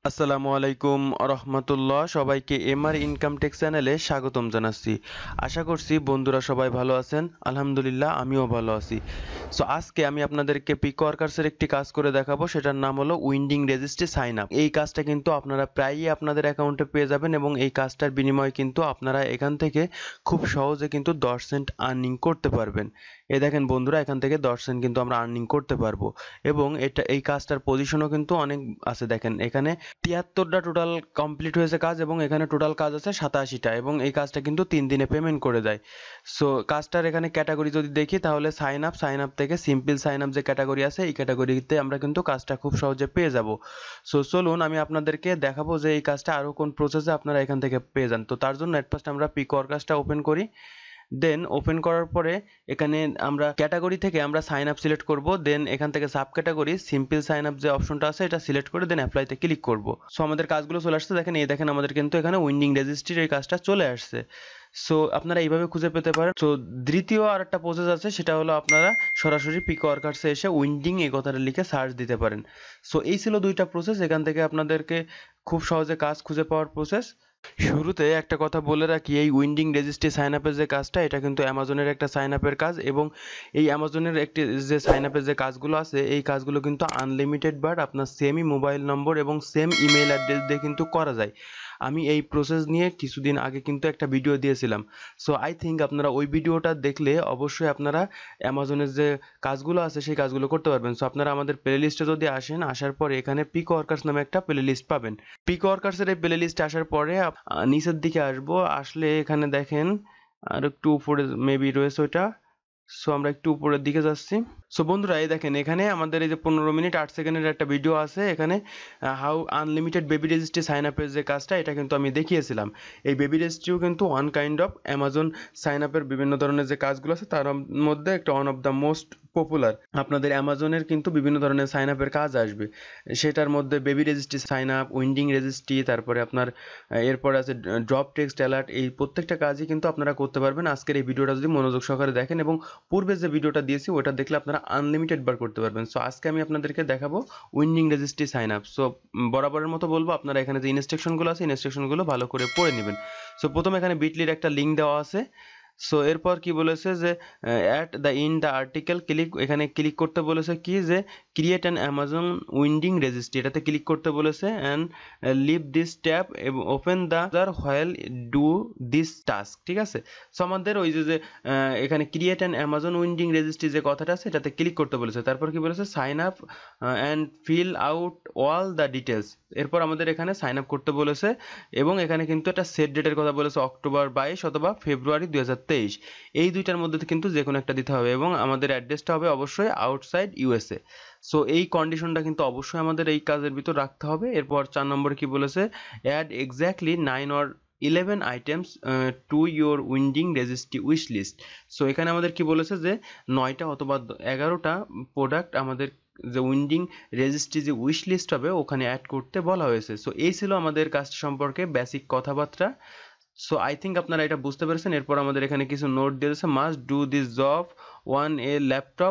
আসসালামু আলাইকুম রহমতুল্লাহ। সবাইকে এমআর ইনকাম ট্যাক্স চ্যানেলে স্বাগতম জানাচ্ছি। আশা করছি বন্ধুরা সবাই ভালো আছেন। আলহামদুলিল্লাহ আমিও ভালো আছি। সো আজকে আমি আপনাদেরকে পিকওয়ার্কার্সের একটি কাজ করে দেখাবো, সেটার নাম হলো উইন্ডিং রেজিস্ট্রি সাইন আপ। এই কাজটা কিন্তু আপনারা প্রায়ই আপনাদের অ্যাকাউন্টে পেয়ে যাবেন এবং এই কাজটার বিনিময়ে কিন্তু আপনারা এখান থেকে খুব সহজে কিন্তু 10 সেন্ট আর্নিং করতে পারবেন। এই দেখেন বন্ধুরা, এখান থেকে 10 সেন্ট কিন্তু আমরা আর্নিং করতে পারবো এবং এই কাজটার পজিশনও কিন্তু অনেক আছে। দেখেন এখানে 73টা টোটাল কমপ্লিট হয়েছে কাজ এবং এখানে টোটাল কাজ আছে 87টা এবং এই কাজটা কিন্তু 3 দিনে পেমেন্ট করে দেয়। সো কাজটার এখানে ক্যাটাগরি যদি দেখি তাহলে সাইন আপ থেকে সিম্পল সাইন আপ যে ক্যাটাগরি আছে এই ক্যাটাগরিতে আমরা কিন্তু কাজটা খুব সহজে পেয়ে যাব। সো চলুন আমি আপনাদেরকে দেখাবো যে এই কাজটা আরো কোন প্রসেসে আপনারা এখান থেকে পেয়ে যান। তো তার জন্য এট ফার্স্ট আমরা পিকওয়ার্কার্সটা ওপেন করি। দেন ওপেন করার পরে এখানে আমরা ক্যাটাগরি থেকে আমরা সাইন আপ সিলেক্ট করব। দেন এখান থেকে sub category simple sign up যে অপশনটা আছে এটা সিলেক্ট করে দেন অ্যাপ্লাইতে ক্লিক করব। সো আমাদের কাজগুলো চলে আসছে। দেখেন এই দেখেন আমাদের কিন্তু এখানে উইন্ডিং রেজিস্ট্রির এই কাজটা চলে আসছে। সো আপনারা এইভাবে খুঁজে পেতে পারেন। সো দ্বিতীয় আর একটা প্রসেস আছে, সেটা হলো আপনারা সরাসরি পিকওয়ার্কার্সে এসে উইন্ডিং এই কথাটা লিখে সার্চ দিতে পারেন। সো এই ছিল দুইটা প্রসেস, এখান থেকে আপনাদেরকে খুব সহজে কাজ খুঁজে পাওয়ার প্রসেস। শুরুতে একটা কথা বলে রাখি, এই উইন্ডিং রেজিস্ট্রি সাইন আপের যে কাজটা এটা কিন্তু অ্যামাজনের একটা সাইন আপের কাজ এবং এই অ্যামাজনের একটি যে সাইন আপের যে কাজগুলো আছে এই কাজগুলো কিন্তু আনলিমিটেড, বাট আপনার সেমই মোবাইল নম্বর এবং সেম ইমেল অ্যাড্রেস দিয়ে কিন্তু করা যায়। আমি এই প্রসেস নিয়ে কিছুদিন আগে কিন্তু একটা ভিডিও দিয়েছিলাম। সো আই থিঙ্ক আপনারা ওই ভিডিওটা দেখলে অবশ্যই আপনারা অ্যামাজনের যে কাজগুলো আছে সেই কাজগুলো করতে পারবেন। সো আপনারা আমাদের প্লে লিস্টে যদি আসেন, আসার পরে এখানে পিকওয়ার্কার্স নামে একটা প্লে লিস্ট পাবেন। পিকওয়ার্কার্সের এই প্লে লিস্টে আসার পরে নিচের দিকে আসবো, আসলে এখানে দেখেন আর একটু উপরে মেবি রয়েছে ওইটা। সো আমরা একটু উপরের দিকে যাচ্ছি। সো বন্ধুরা এই দেখেন এখানে আমাদের এই যে 15 মিনিট 8 সেকেন্ডের একটা ভিডিও আছে। এখানে how unlimited baby registry sign আপের যে কাজটা এটা কিন্তু আমি দেখিয়েছিলাম। এই বেবি রেজিস্ট্রিও কিন্তু one kind of Amazon sign আপের বিভিন্ন ধরনের যে কাজগুলো আছে তার মধ্যে একটা one of the most popular. আপনাদের অ্যামাজনের কিন্তু বিভিন্ন ধরনের সাইন আপের কাজ আসবে, সেটার মধ্যে বেবি রেজিস্ট্রি সাইন আপ, উইন্ডিং রেজিস্ট্রি, তারপরে আপনার এরপর আছে ড্রপ টেক্সট অ্যালার্ট। এই প্রত্যেকটা কাজই কিন্তু আপনারা করতে পারবেন আজকের এই ভিডিওটা যদি মনোযোগ সহকারে দেখেন এবং পূর্বে যে ভিডিওটা দিয়েছি ওটা দেখলে আপনারা আনলিমিটেড বার করতে পারবেন। সো আজকে আমি আপনাদেরকে দেখাবো উইন্ডিং রেজিস্ট্রি সাইন আপ। সো বরাবরের মতো বলবো আপনারা এখানে যে ইনস্ট্রাকশনগুলো আছে ইনস্ট্রাকশনগুলো ভালো করে পড়ে নেবেন। সো প্রথমে এখানে বিটলির একটা লিঙ্ক দেওয়া আছে। সো এরপর কি বলেছে যে at the in the article click, এখানে ক্লিক করতে বলেছে কি যে ক্রিয়েট অ্যান অ্যামাজন উইন্ডিং রেজিস্ট্রি, এটাতে ক্লিক করতে বলেছে অ্যান্ড লিভ দিস ট্যাব এবং open the while do this task. ঠিক আছে। সো আমাদের ওই যে এখানে ক্রিয়েট অ্যান অ্যামাজন উইন্ডিং রেজিস্ট্রি যে কথাটা আছে এটাতে ক্লিক করতে বলেছে। তারপর কি বলেছে sign up and fill out all the details. এরপর আমাদের এখানে সাইন আপ করতে বলেছে এবং এখানে কিন্তু একটা সেট ডেটের কথা বলেছে, অক্টোবর 22 অথবা ফেব্রুয়ারি 2023। এই দুইটার মধ্যে কিন্তু যে কোনো একটা দিতে হবে এবং আমাদের অ্যাড্রেসটা হবে অবশ্যই আউটসাইড ইউএসএ। সো এই কন্ডিশনটা কিন্তু অবশ্যই আমাদের এই কাজের ভিতর রাখতে হবে। এরপর 4 নম্বরে কি বলেছে add exactly 9 or 11 items to your উইন্ডিং রেজিস্ট্রি উইশ লিস্ট। সো এখানে আমাদের কি বলেছে যে 9টা অথবা 11টা প্রোডাক্ট আমাদের যে উইন্ডিং রেজিস্ট্রি যে উইশ লিস্ট হবে ওখানে অ্যাড করতে বলা হয়েছে। সো এই ছিল আমাদের কাজটা সম্পর্কে বেসিক কথাবার্তা। সো আই থিঙ্ক আপনারা এটা বুঝতে পেরেছেন। এরপর আমাদের এখানে কিছু নোট দিয়েছে, must do this job on a laptop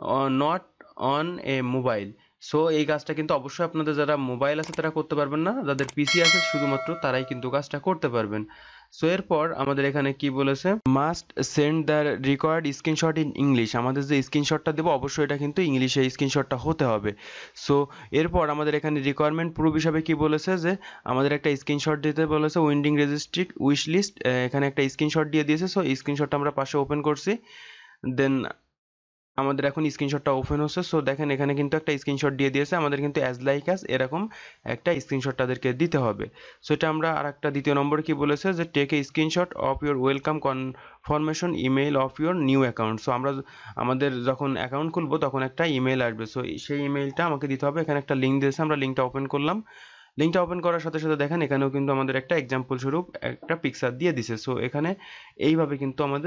not on a mobile. So এই কাজটা কিন্তু অবশ্যই আপনাদের যারা মোবাইল আছে তারা করতে পারবেন না, যাদের পিসি আছে শুধুমাত্র তারাই কিন্তু কাজটা করতে পারবেন। সো এরপর আমাদের এখানে কি বলেছে must send the required screenshot in English. আমাদের যে স্ক্রিনশটটা দেবো অবশ্যই এটা কিন্তু ইংলিশে স্ক্রিনশটটা হতে হবে। সো এরপর আমাদের এখানে রিকোয়ারমেন্ট প্রুফ হিসাবে কি বলেছে যে আমাদের একটা স্ক্রিনশট দিতে বলেছে উইন্ডিং রেজিস্ট্রি উইশ লিস্ট, এখানে একটা স্ক্রিনশট দিয়ে দিয়েছে। সো স্ক্রিনশটটা আমরা পাশে ওপেন করছি। দেন আমাদের এখন স্ক্রিনশটটা ওপেন হচ্ছে। সো দেখেন এখানে কিন্তু একটা স্ক্রিনশট দিয়ে দিয়েছে, আমাদের কিন্তু অ্যাজ লাইক অ্যাজ এরকম একটা স্ক্রিনশট তাদেরকে দিতে হবে। সো এটা আমরা আর একটা দ্বিতীয় নম্বরে কি বলেছে যে take a screenshot of your welcome confirmation email of your new account. So আমরা আমাদের যখন অ্যাকাউন্ট খুলবো তখন একটা ইমেইল আসবে। সো সেই ইমেইলটা আমাকে দিতে হবে। এখানে একটা লিঙ্ক দিয়েছে, আমরা লিঙ্কটা ওপেন করলাম। লিঙ্কটা ওপেন করার সাথে সাথে দেখেন এখানেও কিন্তু আমাদের একটা এক্সাম্পল স্বরূপ একটা পিকচার দিয়ে দিছে। সো এখানে এইভাবে কিন্তু আমাদের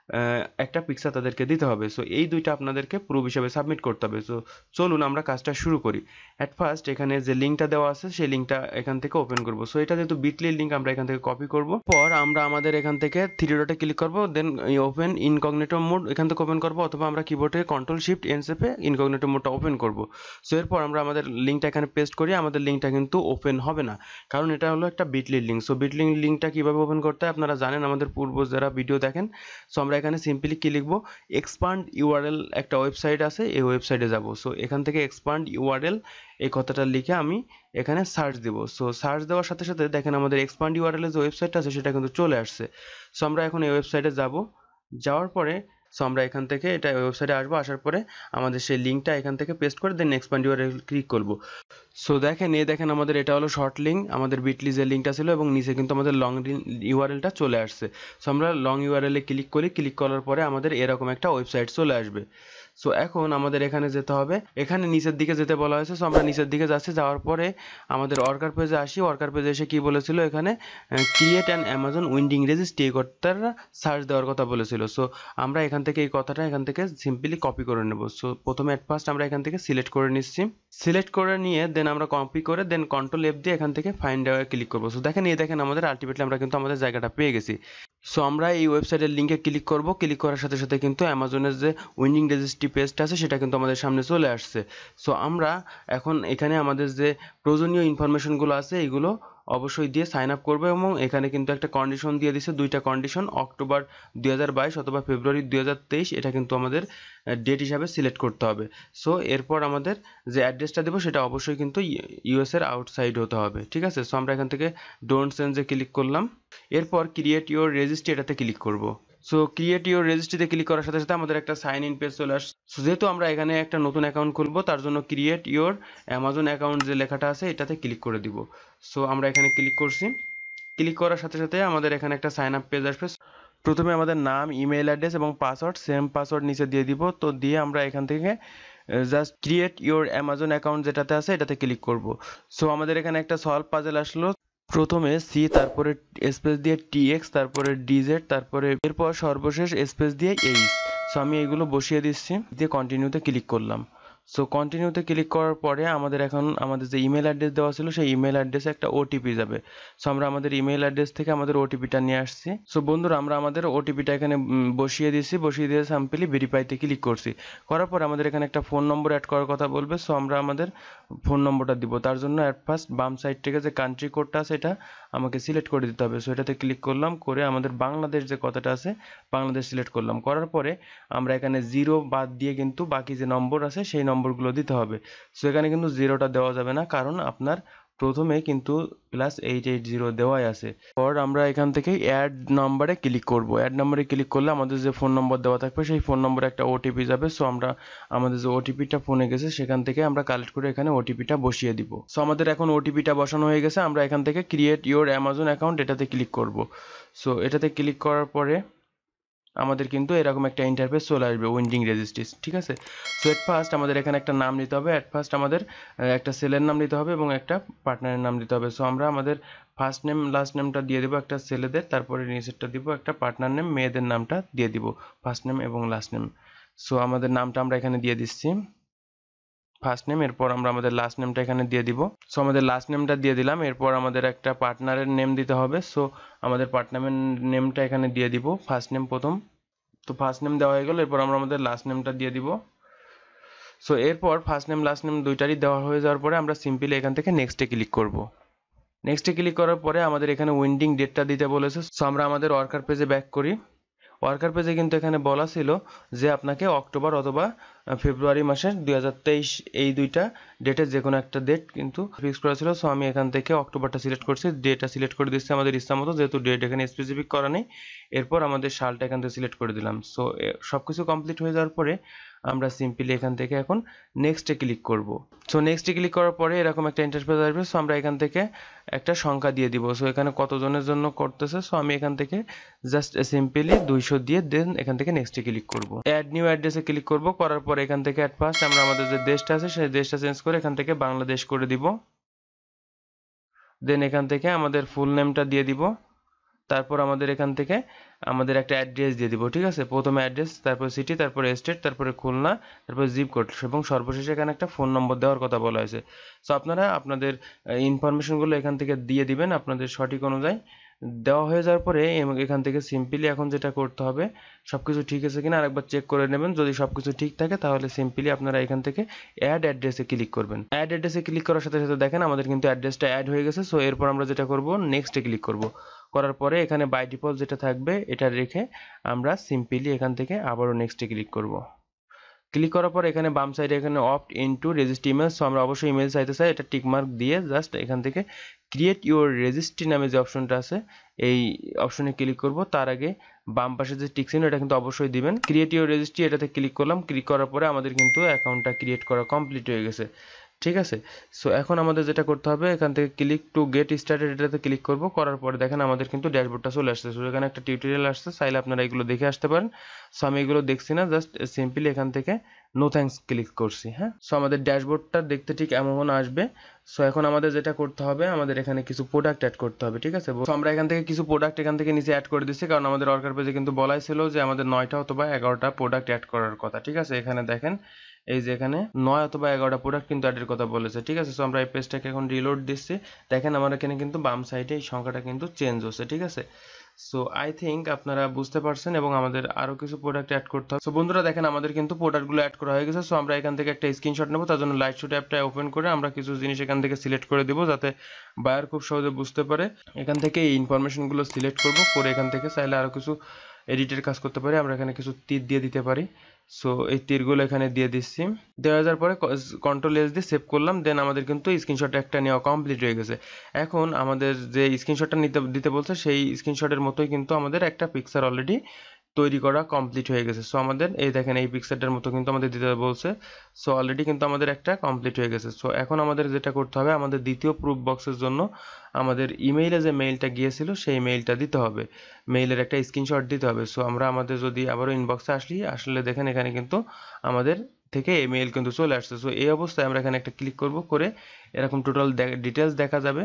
একটা পিকচার তাদেরকে দিতে হবে। সো এই দুইটা আপনাদেরকে প্রুফ হিসেবে সাবমিট করতে হবে। সো চলুন আমরা কাজটা শুরু করি। অ্যাট ফার্স্ট এখানে যে লিঙ্কটা দেওয়া আছে সেই লিঙ্কটা এখান থেকে ওপেন করব। সো এটা যেহেতু বিটলির লিঙ্ক আমরা এখান থেকে কপি করব। পর আমরা আমাদের এখান থেকে থ্রি ডটে ক্লিক করব, দেন ওপেন ইনকগনিটো মোড এখান থেকে ওপেন করব, অথবা আমরা কিবোর্ডে কন্ট্রোল শিফট এন চেপে ইনকগনিটো মোডটা ওপেন করব। সো এরপর আমরা আমাদের লিঙ্কটা এখানে পেস্ট করি। আমাদের লিঙ্কটা কিন্তু ওপেন হবে না, কারণ এটা হলো একটা বিটলির লিঙ্ক। সো বিটলির লিঙ্কটা কিভাবে ওপেন করতে হয় আপনারা জানেন, আমাদের পূর্ব যারা ভিডিও দেখেন। সো আমরা এখানে সিম্পলি কি লিখবো, এক্সপান্ড ইউআরএল একটা ওয়েবসাইট আছে, এই ওয়েবসাইটে যাব। সো এখান থেকে এক্সপান্ড ইউআরএল এই কথাটা লিখে আমি এখানে সার্চ দিব। সো সার্চ দেওয়ার সাথে সাথে দেখেন আমাদের এক্সপান্ড ইউআরএল এর যে ওয়েবসাইটটা আছে সেটা কিন্তু চলে আসছে। সো আমরা এখন এই ওয়েবসাইটে যাব। যাওয়ার পরে সো আমরা এখান থেকে এটা ওয়েবসাইটে আসবো, আসার পরে আমাদের সেই লিঙ্কটা এখান থেকে পেস্ট করে দেন এক্সপান্ড ইউআরএল ক্লিক করব। সো দেখেন দেখেন আমাদের এটা হলো শর্ট লিঙ্ক, আমাদের বিটলি যে লিঙ্কটা ছিল, এবং নিচে কিন্তু আমাদের লং ইউআরএলটা চলে আসছে। সো আমরা লং ইউআরএল এ ক্লিক করি, ক্লিক করার পরে আমাদের এরকম একটা ওয়েবসাইট চলে আসবে। সো এখন আমাদের এখানে যেতে হবে, এখানে নিচের দিকে যেতে বলা হয়েছে। সো আমরা নিচের দিকে যাচ্ছি, যাওয়ার পরে আমাদের ওয়ার্কার পেজে আসি। ওয়ার্কার পেজে এসে কি বলেছিল, এখানে ক্রিয়েট অ্যান অ্যামাজন উইন্ডিং রেজিস্ট্রি এই কথাটা সার্চ দেওয়ার কথা বলেছিল। সো আমরা এখান থেকে এই কথাটা এখান থেকে সিম্পলি কপি করে নেব। সো প্রথমে অ্যাট ফার্স্ট আমরা এখান থেকে সিলেক্ট করে নিচ্ছি। সিলেক্ট করে নিয়ে দেন আমরা কপি করে দেন কন্ট্রোল এফ দিয়ে এখান থেকে ফাইন্ড ক্লিক করবো। সো দেখেন দেখেন আমাদের আলটিমেটলি আমরা কিন্তু আমাদের জায়গাটা পেয়ে গেছি। সো আমরা এই ওয়েবসাইটের লিঙ্কে ক্লিক করব, ক্লিক করার সাথে সাথে কিন্তু অ্যামাজনের যে উইন্ডিং রেজিস্ট্রি পেজটা আছে সেটা কিন্তু আমাদের সামনে চলে আসছে। সো আমরা এখন এখানে আমাদের যে প্রয়োজনীয় ইনফরমেশনগুলো আছে এইগুলো অবশ্যই দিয়ে সাইন আপ করবো, এবং এখানে কিন্তু একটা কন্ডিশন দিয়ে দিছে, দুইটা কন্ডিশন, অক্টোবর 2022 অথবা ফেব্রুয়ারি 2023, এটা কিন্তু আমাদের ডেট হিসাবে সিলেক্ট করতে হবে। সো এরপর আমাদের যে অ্যাড্রেসটা দেবো সেটা অবশ্যই কিন্তু ইউএস এর আউটসাইড হতে হবে, ঠিক আছে। সো আমরা এখান থেকে ডোন্ট চেঞ্জে ক্লিক করলাম। এরপর ক্রিয়েট ইউর রেজিস্ট্রি এটাতে ক্লিক করব। সো ক্রিয়েট ইউর রেজিস্ট্রিতে ক্লিক করার সাথে সাথে আমাদের একটা সাইন ইন পেজ চলে আসছে। সো যেহেতু আমরা এখানে একটা নতুন অ্যাকাউন্ট খুলবো, তার জন্য ক্রিয়েট ইউর অ্যামাজন অ্যাকাউন্ট যে লেখাটা আছে এটাতে ক্লিক করে দিব। সো আমরা এখানে ক্লিক করছি। ক্লিক করার সাথে সাথে আমাদের এখানে একটা সাইন আপ পেজ আসবে। প্রথমে আমাদের নাম, ইমেল অ্যাড্রেস এবং পাসওয়ার্ড, সেম পাসওয়ার্ড নিচে দিয়ে দিব। তো দিয়ে আমরা এখান থেকে just create your Amazon account যেটাতে আছে এটাতে ক্লিক করব। সো আমাদের এখানে একটা সলভ পাজেল আসলো। প্রথমে সি, তারপরে স্পেস দিয়ে টিএক্স, তারপরে ডিজেড, তারপরে এরপর সর্বশেষ স্পেস দিয়ে এইচ। সো আমি এগুলো বসিয়ে দিচ্ছি, দিয়ে কন্টিনিউতে ক্লিক করলাম। সো কন্টিনিউতে ক্লিক করার পরে আমাদের এখন আমাদের যে ইমেল অ্যাড্রেস দেওয়া ছিল সেই ইমেল অ্যাড্রেসে একটা ওটিপি যাবে। সো আমরা আমাদের ইমেল অ্যাড্রেস থেকে আমাদের ওটিপিটা নিয়ে আসছি। সো বন্ধুরা আমরা আমাদের ওটিপিটা এখানে বসিয়ে দিয়েছি, বসিয়ে দিয়ে সিম্পলি ভেরিফাইতে ক্লিক করছি। করার পর আমাদের এখানে একটা ফোন নম্বর অ্যাড করার কথা বলবে। সো আমরা আমাদের ফোন নম্বরটা দিব। তার জন্য অ্যাট ফার্স্ট বাম সাইড থেকে যে কান্ট্রি কোডটা আছে এটা আমাকে সিলেক্ট করে দিতে হবে। সো এটাতে ক্লিক করলাম, করে আমাদের বাংলাদেশ যে কথাটা আছে বাংলাদেশ সিলেক্ট করলাম। করার পরে আমরা এখানে জিরো বাদ দিয়ে কিন্তু বাকি যে নম্বর আছে সেই নম্বরগুলো দিতে হবে। সো এখানে কিন্তু জিরোটা দেওয়া যাবে না, কারণ আপনার প্রথমে কিন্তু +880 দেওয়াই আছে। পর আমরা এখান থেকে অ্যাড নাম্বারে ক্লিক করব। অ্যাড নাম্বারে ক্লিক করলে আমাদের যে ফোন নম্বর দেওয়া থাকবে সেই ফোন নম্বরে একটা ওটিপি যাবে। সো আমরা আমাদের যে ওটিপিটা ফোনে গেছে সেখান থেকে আমরা কালেক্ট করে এখানে ওটিপিটা বসিয়ে দিব। সো আমাদের এখন ওটিপিটা বসানো হয়ে গেছে। আমরা এখান থেকে ক্রিয়েট ইউর অ্যামাজন অ্যাকাউন্ট এটাতে ক্লিক করব। সো এটাতে ক্লিক করার পরে আমাদের কিন্তু এরকম একটা ইন্টারফেস চলে আসবে, উইন্ডিং রেজিস্ট্রি, ঠিক আছে। সো এট ফার্স্ট আমাদের এখানে একটা নাম নিতে হবে। এট ফার্স্ট আমাদের একটা সেলের নাম নিতে হবে এবং একটা পার্টনারের নাম দিতে হবে। সো আমরা আমাদের ফার্স্ট নেম লাস্ট নেমটা দিয়ে দেবো একটা ছেলেদের, তারপরে নিচেরটা দিব একটা পার্টনার নেম, মেয়েদের নামটা দিয়ে দিব ফার্স্ট নেম এবং লাস্ট নেম। সো আমাদের নামটা আমরা এখানে দিয়ে দিচ্ছি ফার্স্ট নেম, এরপর আমরা আমাদের লাস্ট নেমটা এখানে দিয়ে দিব। সো আমাদের লাস্ট নেমটা দিয়ে দিলাম। এরপর আমাদের একটা পার্টনারের নেম দিতে হবে। সো আমাদের পার্টনারের নেমটা এখানে দিয়ে দিব, ফার্স্ট নেম প্রথম। তো ফার্স্ট নেম দেওয়া হয়ে গেল, এরপর আমরা আমাদের লাস্ট নেমটা দিয়ে দিব। সো এরপর ফার্স্ট নেম লাস্ট নেম দুইটারই দেওয়া হয়ে যাওয়ার পরে আমরা সিম্পলি এখান থেকে নেক্সটে ক্লিক করব। নেক্সটে ক্লিক করার পরে আমাদের এখানে উইন্ডিং ডেটটা দিতে বলেছে। সো আমরা আমাদের ওয়ার্কার পেজে ব্যাক করি। ওয়ার্কার পেজে কিন্তু এখানে বলা ছিল যে আপনাকে অক্টোবর অথবা ফেব্রুয়ারি মাসের 2023 এই দুইটা ডেটের যে কোনো একটা ডেট কিন্তু ফিক্স করা ছিল। সো আমি এখান থেকে অক্টোবরটা সিলেক্ট করছি, ডেটটা সিলেক্ট করে দিচ্ছি আমাদের ইচ্ছা মতো, যেহেতু ডেট এখানে স্পেসিফিক করা নেই। এরপর আমাদের সালটা এখান থেকে সিলেক্ট করে দিলাম। সো সব কিছু কমপ্লিট হয়ে যাওয়ার পরে আমরা সিম্পলি এখান থেকে এখন নেক্সটে ক্লিক করব। সো নেক্সটে ক্লিক করার পরে এরকম একটা ইন্টারফেস আসবে। সো আমরা এখান থেকে একটা সংখ্যা দিয়ে দিব। সো এখানে কতজনের জন্য করতেছে, সো আমি এখান থেকে জাস্ট সিম্পলি 200 দিয়ে দেন এখান থেকে নেক্সটে ক্লিক করব। অ্যাড নিউ অ্যাড্রেসে ক্লিক করব। করার পর এখান থেকে অ্যাট ফার্স্ট আমরা আমাদের যে দেশটা আছে সেই দেশটা চেঞ্জ করে এখান থেকে বাংলাদেশ করে দিব। দেন এখান থেকে আমাদের ফুল নেমটা দিয়ে দিব। তারপর আমাদের এখান থেকে আমাদের একটা অ্যাড্রেস দিয়ে দিব, ঠিক আছে। প্রথমে অ্যাড্রেস, তারপর সিটি, তারপরে স্টেট, তারপরে খুলনা, তারপরে জিপ কোড এবং সর্বশেষে এখানে একটা ফোন নম্বর দেওয়ার কথা বলা হয়েছে। সো আপনারা আপনাদের ইনফরমেশনগুলো এখান থেকে দিয়ে দিবেন আপনাদের সঠিক অনুযায়ী। দেওয়া হয়ে যাওয়ার পরে এখান থেকে সিম্পলি এখন যেটা করতে হবে, সবকিছু ঠিক আছে কিনা আরেকবার চেক করে নেবেন। যদি সবকিছু ঠিক থাকে তাহলে সিম্পলি আপনারা এখান থেকে অ্যাড অ্যাড্রেসে ক্লিক করবেন। অ্যাড অ্যাড্রেসে ক্লিক করার সাথে সাথে দেখেন আমাদের কিন্তু অ্যাড্রেসটা অ্যাড হয়ে গেছে। সো এরপর আমরা যেটা করব, নেক্সটে ক্লিক করব। করার পরে এখানে বাই ডিফল্ট যেটা থাকবে এটা রেখে আমরা সিম্পলি এখান থেকে আবারও নেক্সটে ক্লিক করব। ক্লিক করার পর এখানে বাম সাইডে এখানে opt into registry email, so আমরা অবশ্যই ইমেল চাইতে চাই, এটা টিকমার্ক দিয়ে জাস্ট এখান থেকে ক্রিয়েট ইউর রেজিস্ট্রি নামে যে অপশনটা আছে এই অপশনে ক্লিক করব। তার আগে বাম পাশে যে টিক চিহ্ন এটা কিন্তু অবশ্যই দিবেন। ক্রিয়েট ইউর রেজিস্ট্রি এটাতে ক্লিক করলাম। ক্লিক করার পরে আমাদের কিন্তু অ্যাকাউন্টটা ক্রিয়েট করা কমপ্লিট হয়ে গেছে, ঠিক আছে। সো এখন আমাদের যেটা করতে হবে, এখান থেকে ক্লিক টু গেট স্টার্টেড এটাতে ক্লিক করব। করার পরে দেখেন আমাদের কিন্তু ড্যাশবোর্ডটা চলে আসছে। সো এখানে একটা টিউটোরিয়াল আসছে, চাইলে আপনারা এগুলো দেখে আসতে পারেন। সো আমি এগুলো দেখছি না, জাস্ট সিম্পলি এখান থেকে নো থ্যাঙ্কস ক্লিক করছি। হ্যাঁ, সো আমাদের ড্যাশবোর্ডটা দেখতে ঠিক এমন আসবে। সো এখন আমাদের যেটা করতে হবে, আমাদের এখানে কিছু প্রোডাক্ট অ্যাড করতে হবে, ঠিক আছে। সো আমরা এখান থেকে কিছু প্রোডাক্ট এখান থেকে নিচে অ্যাড করে দিচ্ছি, কারণ আমাদের ওয়ার্কার পেজে কিন্তু বলাই ছিল যে আমাদের 9টা অথবা 11টা প্রোডাক্ট অ্যাড করার কথা, ঠিক আছে। এখানে দেখেন এই যে এখানে 9 অথবা 11টা প্রোডাক্ট কিন্তু অ্যাডের কথা বলেছে, ঠিক আছে। সো আমরা এই পেজটাকে এখন রিলোড দিচ্ছি। দেখেন আমার এখানে কিন্তু বাম সাইডে এই সংখ্যাটা কিন্তু চেঞ্জ হচ্ছে, ঠিক আছে। সো আই থিঙ্ক আপনারা বুঝতে পারছেন এবং আমাদের আরো কিছু প্রোডাক্ট অ্যাড করতে হবে। সো বন্ধুরা দেখেন আমাদের কিন্তু প্রোডাক্টগুলো অ্যাড করা হয়ে গেছে। সো আমরা এখান থেকে একটা স্ক্রিনশট নেব, তার জন্য লাইট শুট অ্যাপটা ওপেন করে আমরা কিছু জিনিস এখান থেকে সিলেক্ট করে দিব, যাতে বায়ার খুব সহজে বুঝতে পারে। এখান থেকে এই ইনফরমেশনগুলো সিলেক্ট করব, করে এখান থেকে চাইলে আরো কিছু এডিটের কাজ করতে পারি। আমরা এখানে কিছু তীর দিয়ে দিতে পারি। সো এই তীরগুলো এখানে দিয়ে দিচ্ছি। দেওয়া যাওয়ার পরে কন্ট্রোল এস দিয়ে সেভ করলাম। দেন আমাদের কিন্তু স্ক্রিনশট একটা নেওয়া কমপ্লিট হয়ে গেছে। এখন আমাদের যে স্ক্রিনশটটা দিতে বলছে সেই স্ক্রিনশটের মতোই কিন্তু আমাদের একটা পিকচার অলরেডি তৈরি করা কমপ্লিট হয়ে গেছে। সো আমাদের এই দেখেন এই পিকচারটার মতো কিন্তু আমাদের দিতে বলছে। সো অলরেডি কিন্তু আমাদের একটা কমপ্লিট হয়ে গেছে। সো এখন আমাদের যেটা করতে হবে, আমাদের দ্বিতীয় প্রুফ বক্সের জন্য আমাদের ইমেইলে যে মেইলটা গিয়েছিল সেই মেইলটা দিতে হবে, মেইলের একটা স্ক্রিনশট দিতে হবে। সো আমরা আমাদের যদি আবারও ইনবক্সে আসলে দেখেন এখানে কিন্তু আমাদের থেকে এই মেইল কিন্তু চলে আসছে। সো এই অবস্থায় আমরা এখানে একটা ক্লিক করব, করে এরকম টোটাল ডিটেলস দেখা যাবে,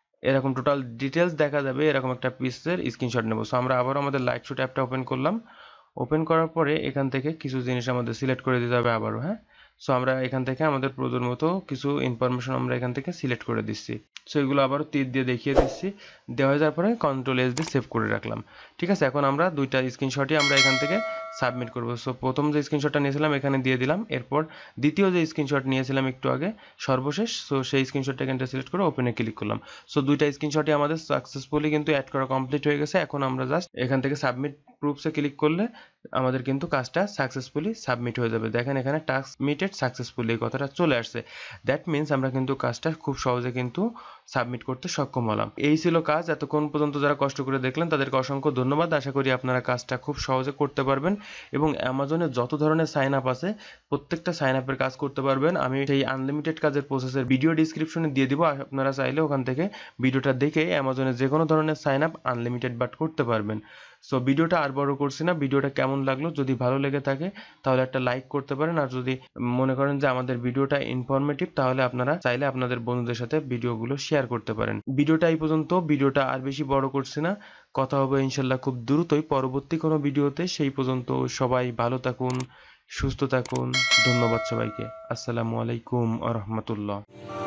এরকম একটা পিসের স্ক্রিনশট নেব। সো আমরা আবারও আমাদের লাইট শুট অ্যাপটা ওপেন করলাম। ওপেন করার পরে এখান থেকে কিছু জিনিস আমাদের সিলেক্ট করে দিতে হবে আবারও। হ্যাঁ, সো আমরা এখান থেকে আমাদের প্রয়োজন মতো কিছু ইনফরমেশন আমরা এখান থেকে সিলেক্ট করে দিচ্ছি। সো এগুলো আবারও তীর দিয়ে দেখিয়ে দিচ্ছি। দেওয়া হয়ে যাওয়ার পরে কন্ট্রোল এস দিয়ে সেভ করে রাখলাম, ঠিক আছে। এখন আমরা দুইটা স্ক্রিনশটই আমরা এখান থেকে সাবমিট করব। সো প্রথম যে স্ক্রিনশটটা নিয়েছিলাম এখানে দিয়ে দিলাম, এরপর দ্বিতীয় যে স্ক্রিনশট নিয়েছিলাম একটু আগে সর্বশেষ, সো সেই স্ক্রিনশটটা এখানে সিলেক্ট করে ওপেনে ক্লিক করলাম। সো দুইটা স্ক্রিনশটই আমাদের সাকসেসফুলি কিন্তু অ্যাড করা কমপ্লিট হয়ে গেছে। এখন আমরা জাস্ট এখান থেকে সাবমিট প্রুফসে ক্লিক করলে আমাদের কিন্তু কাজটা সাকসেসফুলি সাবমিট হয়ে যাবে। দেখেন এখানে টাস্ক সাবমিটেড সাকসেসফুলি এই কথাটা চলে আসছে। দ্যাট মিনস আমরা কিন্তু কাজটা খুব সহজে কিন্তু সাবমিট করতে সক্ষম হলাম। এই ছিল কাজ। এতক্ষণ পর্যন্ত যারা কষ্ট করে দেখলেন তাদেরকে অসংখ্য ধন্যবাদ। আশা করি আপনারা কাজটা খুব সহজে করতে পারবেন এবং অ্যামাজনে যত ধরনের সাইন আপ আছে প্রত্যেকটা সাইন আপের কাজ করতে পারবেন। আমি সেই আনলিমিটেড কাজের প্রসেসের ভিডিও ডিসক্রিপশনে দিয়ে দিব, আপনারা চাইলে ওখান থেকে ভিডিওটা দেখে অ্যামাজনে যে কোনো ধরনের সাইন আপ আনলিমিটেড বাট করতে পারবেন। সো ভিডিওটা আর বড় করছি না, ভিডিওটা কেমন লাগলো যদি ভালো লেগে থাকে তাহলে একটা লাইক করতে পারেন, আর যদি মনে করেন যে আমাদের ভিডিওটা ইনফরমেটিভ তাহলে আপনারা চাইলে আপনাদের বন্ধুদের সাথে ভিডিওগুলো শেয়ার করতে পারেন। ভিডিওটা এই পর্যন্ত, ভিডিওটা আর বেশি বড় করছি না, কথা হবে ইনশাল্লাহ খুব দ্রুতই পরবর্তী কোনো ভিডিওতে। সেই পর্যন্ত সবাই ভালো থাকুন, সুস্থ থাকুন। ধন্যবাদ সবাইকে। আসসালামু আলাইকুম ওয়া রাহমাতুল্লাহ।